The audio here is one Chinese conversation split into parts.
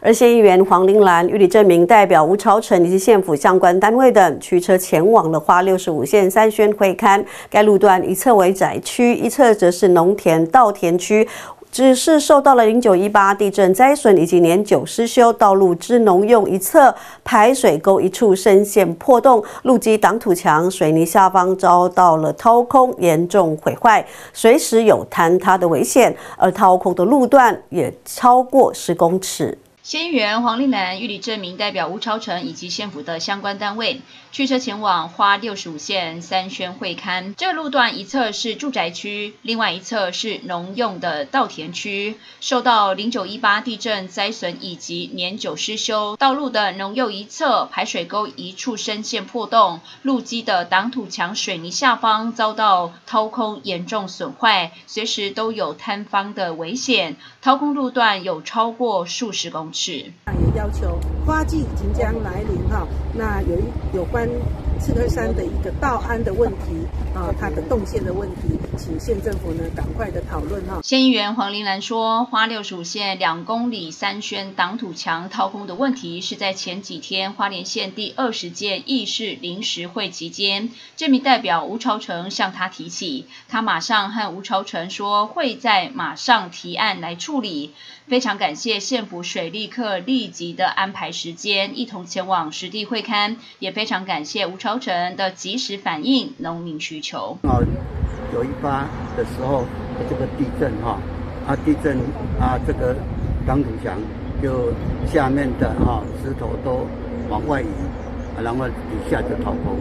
而县议员黄玲兰、玉里镇民代表吴朝成以及县府相关单位等驱车前往了花65线三宣会勘。该路段一侧为宅区，一侧则是农田稻田区。 只是受到了0918地震灾损以及年久失修，道路之农用一侧排水沟一处深陷破洞，路基挡土墙、水泥下方遭到了掏空，严重毁坏，随时有坍塌的危险。而掏空的路段也超过10公尺。 县议员黄丽兰、玉里镇民代表吴朝成以及县府的相关单位驱车前往花65线三宣会勘。这个路段一侧是住宅区，另外一侧是农用的稻田区。受到0918地震灾损以及年久失修，道路的农用一侧排水沟一处深陷破洞，路基的挡土墙水泥下方遭到掏空，严重损坏，随时都有坍方的危险。掏空路段有超过数十公尺。 也要求花季即将来临哈，那有关赤科山的一个道安的问题啊，它的动线的问题，请县政府呢赶快的讨论哈。 县议员黄玲兰说，花65线2公里三宣挡土墙掏空的问题，是在前几天花莲县第20届议事临时会期间，镇民代表吴朝成向他提起，他马上和吴朝成说会在马上提案来处理。 非常感谢县府水利课立即的安排时间，一同前往实地会勘，也非常感谢吴朝成的及时反映农民需求。 918的时候，这个地震地震这个挡土墙就下面的石头都往外移，然后底下就掏空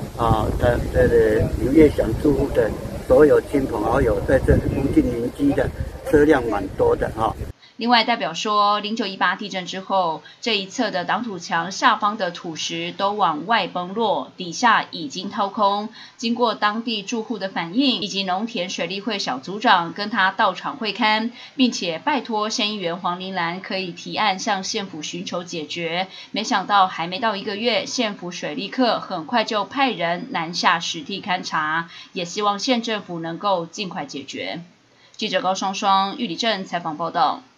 有越想住户的所有亲朋好友在这附近邻居的车辆蛮多的另外，代表说，0918地震之后，这一侧的挡土墙下方的土石都往外崩落，底下已经掏空。经过当地住户的反映，以及农田水利会小组长跟他到场会勘，并且拜托县议员黄玲兰可以提案向县府寻求解决。没想到还没到1个月，县府水利课很快就派人南下实地勘查，也希望县政府能够尽快解决。记者高双双玉里镇采访报道。